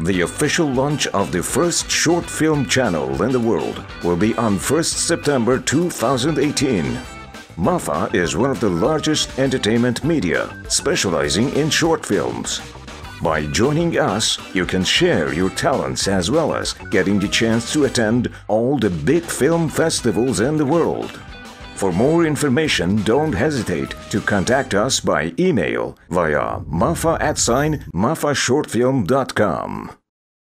The official launch of the first short film channel in the world will be on 1st September 2018. MAFA is one of the largest entertainment media specializing in short films. By joining us, you can share your talents as well as getting the chance to attend all the big film festivals in the world. For more information, don't hesitate to contact us by email via mafa@mafashortfilm.com.